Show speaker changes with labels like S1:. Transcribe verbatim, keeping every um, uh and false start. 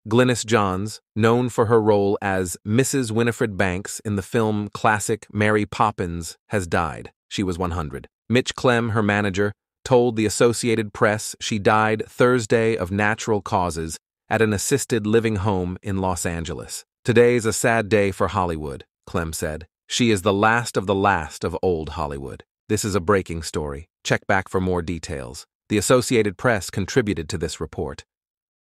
S1: Glynis Johns, known for her role as Missus Winifred Banks in the film classic Mary Poppins, has died. She was one hundred. Mitch Clem, her manager, told the Associated Press she died Thursday of natural causes at an assisted living home in Los Angeles. "Today's a sad day for Hollywood," Clem said. "She is the last of the last of old Hollywood. This is a breaking story. Check back for more details." The Associated Press contributed to this report.